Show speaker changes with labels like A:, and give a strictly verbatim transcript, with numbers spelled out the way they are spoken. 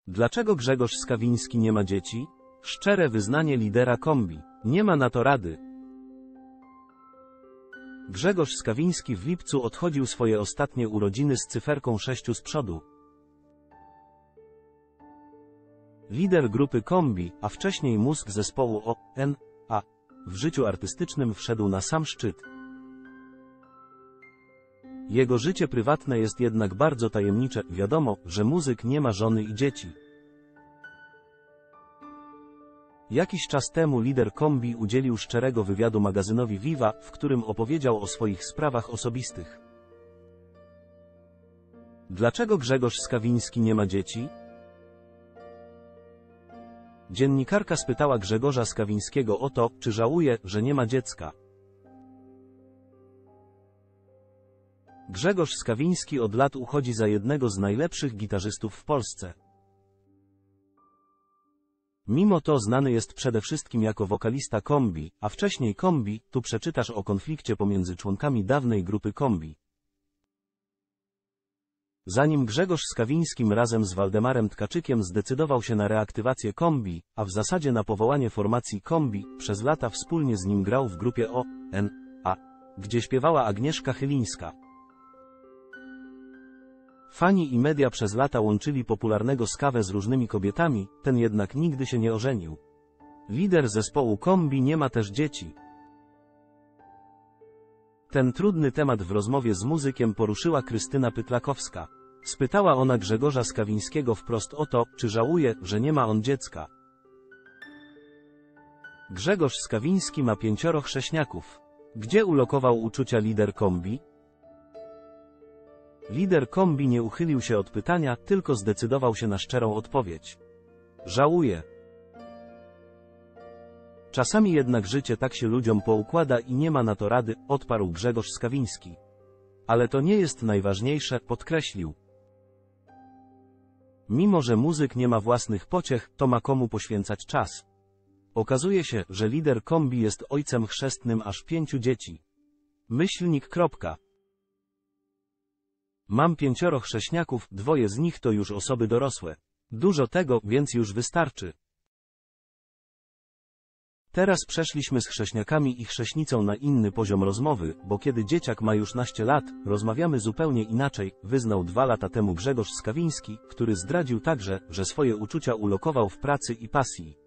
A: Dlaczego Grzegorz Skawiński nie ma dzieci? Szczere wyznanie lidera Kombi. Nie ma na to rady. Grzegorz Skawiński w lipcu odchodził swoje ostatnie urodziny z cyferką sześciu z przodu. Lider grupy Kombi, a wcześniej mózg zespołu O N A, w życiu artystycznym wszedł na sam szczyt. Jego życie prywatne jest jednak bardzo tajemnicze. Wiadomo, że muzyk nie ma żony i dzieci. Jakiś czas temu lider Kombi udzielił szczerego wywiadu magazynowi Viva, w którym opowiedział o swoich sprawach osobistych. Dlaczego Grzegorz Skawiński nie ma dzieci? Dziennikarka spytała Grzegorza Skawińskiego o to, czy żałuje, że nie ma dziecka. Grzegorz Skawiński od lat uchodzi za jednego z najlepszych gitarzystów w Polsce. Mimo to znany jest przede wszystkim jako wokalista Kombi, a wcześniej Kombi, tu przeczytasz o konflikcie pomiędzy członkami dawnej grupy Kombi. Zanim Grzegorz Skawiński razem z Waldemarem Tkaczykiem zdecydował się na reaktywację Kombi, a w zasadzie na powołanie formacji Kombi, przez lata wspólnie z nim grał w grupie O N A, gdzie śpiewała Agnieszka Chylińska. Fani i media przez lata łączyli popularnego Skawę z różnymi kobietami, ten jednak nigdy się nie ożenił. Lider zespołu Kombi nie ma też dzieci. Ten trudny temat w rozmowie z muzykiem poruszyła Krystyna Pytlakowska. Spytała ona Grzegorza Skawińskiego wprost o to, czy żałuje, że nie ma on dziecka. Grzegorz Skawiński ma pięcioro chrześniaków. Gdzie ulokował uczucia lider Kombi? Lider Kombi nie uchylił się od pytania, tylko zdecydował się na szczerą odpowiedź. Żałuję. Czasami jednak życie tak się ludziom poukłada i nie ma na to rady, odparł Grzegorz Skawiński. Ale to nie jest najważniejsze, podkreślił. Mimo że muzyk nie ma własnych pociech, to ma komu poświęcać czas. Okazuje się, że lider Kombi jest ojcem chrzestnym aż pięciu dzieci. Myślnik. Mam pięcioro chrześniaków, dwoje z nich to już osoby dorosłe. Dużo tego, więc już wystarczy. Teraz przeszliśmy z chrześniakami i chrześnicą na inny poziom rozmowy, bo kiedy dzieciak ma już naście lat, rozmawiamy zupełnie inaczej, wyznał dwa lata temu Grzegorz Skawiński, który zdradził także, że swoje uczucia ulokował w pracy i pasji.